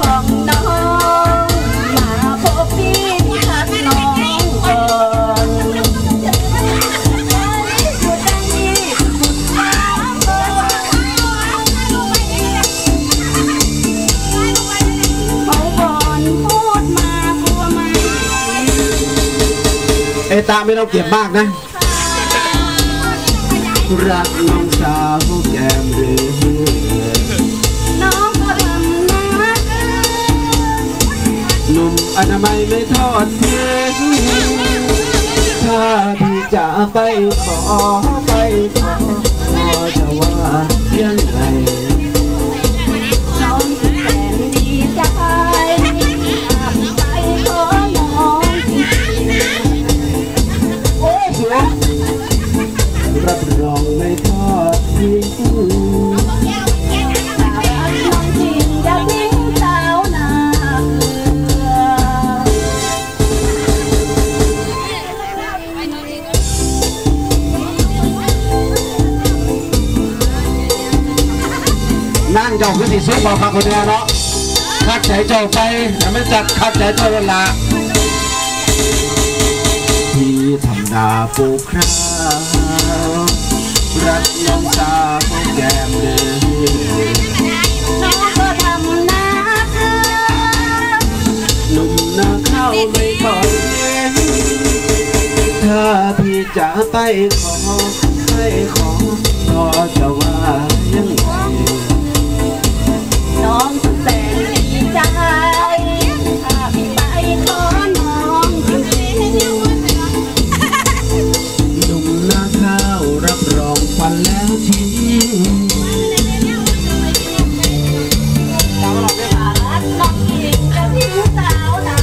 ของน้องมาพบพี่ที่รักน้องก่อนอยู่ดังนี้เขาบอนพูดมากลัวไหมไอ้ตาไม่ต้องเก็บมากนะรักน้องสาวแก้มเรือน้องก็ทำนะหนุ่มอนามัยไม่ทอดทิ้งถ้าพี่จะไปขอจะว่ายังไงน้องแสนดีใจไปขอน้องโอ้สวยรับรองไม่ทอดทิ้งน้องจริงจะทิ้งสาวนานั่งเจ้าคือที่ซื้อบอกพักคนเดียวเนาะคัดใจเจ้าไปแต่ไม่จัดคัดใจเจ้าเวลาที่ทำนาปลูกข้าวรักน้องสาวแก้มเดือน้องก็ทำนาหนุ่มนาข้าวไม่ทอดถ้าพี่จะไปขอจะว่ายังไงน้องแสนดีใจถ้าพี่ไปขอน้องจริงๆหนุ่มนาข้าวรับรองฟันแล้วทิ้งน้องจริงจะทิ้งสาวนา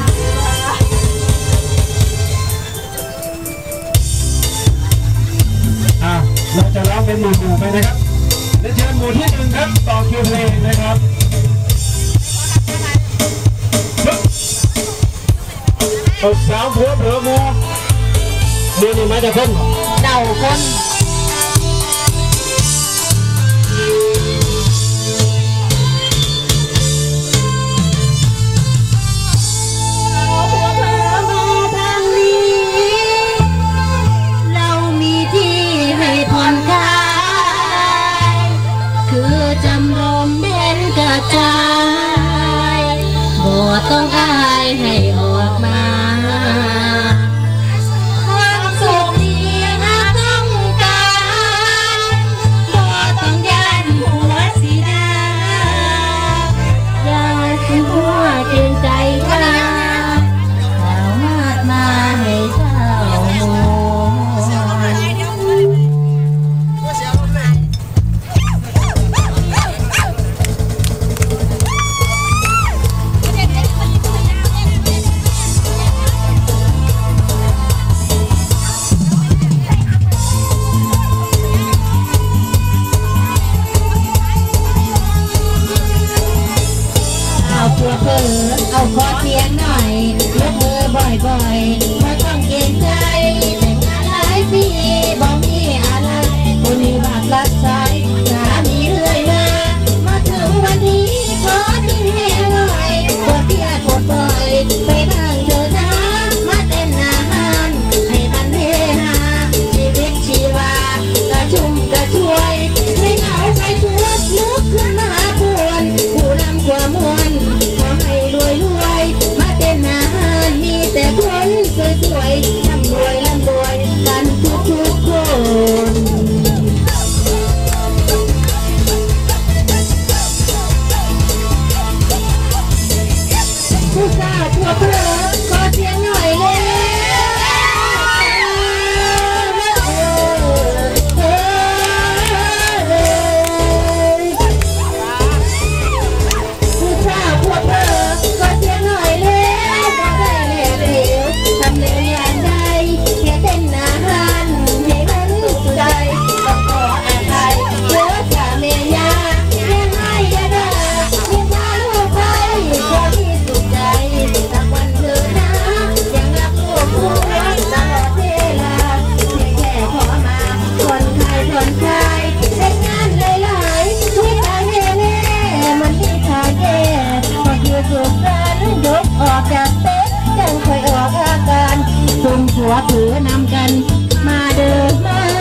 เราจะร้องเป็นหมู่ไปนะครับและเชิญหมู่ที่หนึ่งครับต่อคิวเพลงนะครับสาวผัวเผลอมัวเดี๋ยวนี้มาจากคนเดาคนจำลมเด่นกระจายบ่ต้องอายให้ออกมาความสุขที่หาต้องการบ่ต้องยันหัวสีดาอย่าสิหัวเกรงใจกันสามารถมาให้เจ้าเอาขอเสียงหน่อยยกมือบ่อยๆไม่ต้องเกรงใจแต่งงานหลายปีบ่มีอะไรคนนี้บาดรักใจสามีเรื่อยมาถึงวันนี้ขอทิ้งให้หน่อยปวดเพียดปวดบ่อยไปนั่งเดินน้ำมาเต้นอาหารให้มันเฮฮาชีวิตชีวากระชุ่มกระชวยให้เหงาใจชวนลุกขึ้นมาปวนผู้นำความมวลรวยมาเต้นอาหารมีแต่คนสวยๆร่ำรวยกันทุกคนผู้สาวทั่วเพื่อขอเสียงหน่อยเลยสักวันเธอถือนำกันมาเดินมา